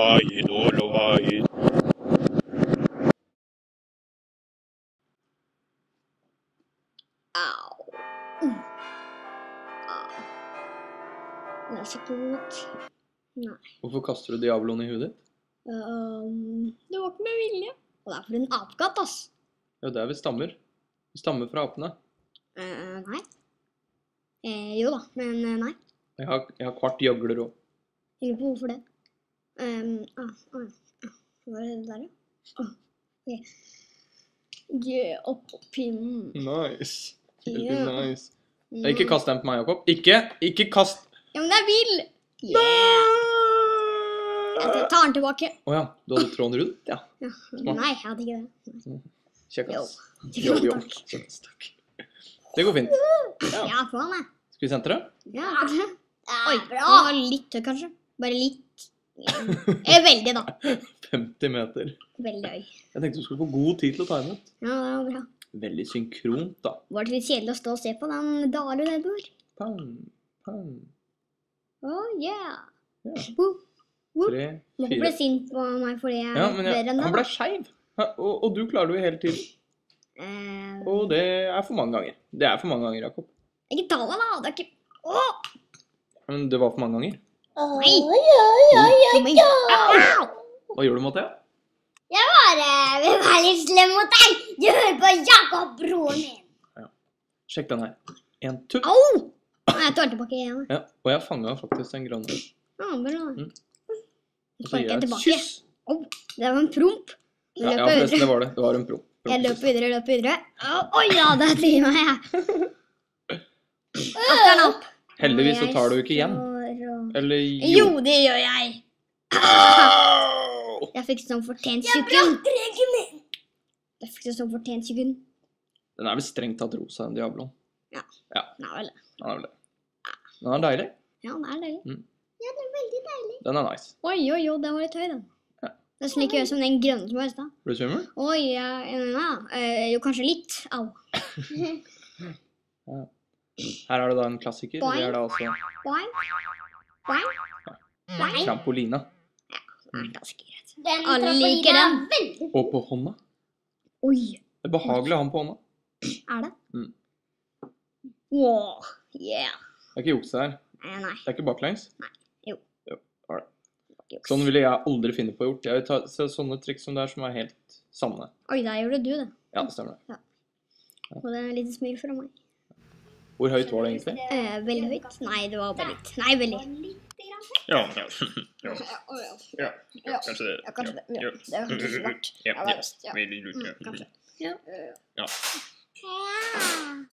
Dolomite. Au. Au. Den er så god. Nei. Hvorfor kaster du Diabloen i huet ditt? Det var ikke med vilje. Og det er for en apekatt, ass. Ja, det er vi stammer. Vi stammer fra apene. Nei. Jo da, men nei. Jeg har kvart gjøgler også. Jeg lurer på hvorfor det. Hva er det der, ja? Ok. Opp på pinnen. Nice. Veldig Ja. nice. Ikke kast den på meg, Jakob. Ikke kast. Ja, men jeg vil! Yeah! Jeg tar den tilbake. Åja, du hadde tråden rundt, ja. Ja. Nei, jeg hadde ikke det. Kjekk, Jo. ass. Jo. Takk. Det går fint. Ja, faen meg. Skal vi sentre? Ja, kanskje. Oi, det var litt høy, kanskje. Bare litt. Veldig, da. 50 meter. Veldig høy. Jeg tenkte du skulle få god tid til å ta imot. Ja, det var bra. Veldig synkront, da. Var det litt kjedelig å stå og se på den dalen nedover? Pang, pang. Oh, yeah. Ja. Woo. 3, Må ikke 4. bli sint på meg fordi jeg Ja, er men bedre enn han deg. ble skeiv. Og du klarer det jo hele tiden. Og det er for mange ganger. Det er for mange ganger, Jakob. Ikke ta meg, da. Det er ikke... Åh! Men det var for mange ganger. Nei! Kom inn. Au! Hva gjør du, Mathea? Jeg vil være litt slem mot deg. Du hører på Jakob, broren min. Sjekk den her. En tukk. Au! Nei, jeg tar tilbake igjen. Ja, og jeg fanget faktisk en grønne. Ja, bra. Og så Sparker gir jeg jeg et tilbake. kyss. Au, det var en promp. Jeg Ja, løper forresten, videre. det var det. Det var en promp. Jeg løper videre. Oi, ja, det er til meg, jeg. Akter den opp. Heldigvis så tar du ikke igjen. Eller Jo, det gjør jeg. Au! Jeg fikk sånn fortjent sekund. Jeg fikk sånn fortjent sekund. Den er vel strengt tatt rosa, en Diablo. Nei, vel. Den er vel det. Den er deilig. Ja, det er deilig. Mm. Ja, det er veldig deilig. Den er nice. Oi, den var litt høy, den. Ja. Det er slik jeg gjør som den grønne som var i sted. Blir du svimmel? Oi, jo, kanskje litt. Au. Her er det da en klassiker. Det er da altså Boing. Boing. Boing. trampolina. Det er ganske greit. Den Alle liker den. Og på hånda. Oi, Det er behagelig å ha den på hånda. er det? Mm. Wow, yeah. Det er ikke juks her. Nei. Det er ikke baklengs. Jo. Alright. Juks. Sånn ville jeg aldri finne på å gjort. Jeg vil se sånne triks som det er som er helt sanne. Oi, der gjorde du det. Ja, det stemmer det. Og det er et lite smil fra meg. Hvor høyt var det egentlig? Veldig høyt. Nei, det var bare litt. Nei, veldig. Ja, Kanskje det. Ja, kanskje det. kanskje det. Ja, det er kanskje smart. Ja, Ja, det er best. Ja. veldig lurt. Kanskje. Ja.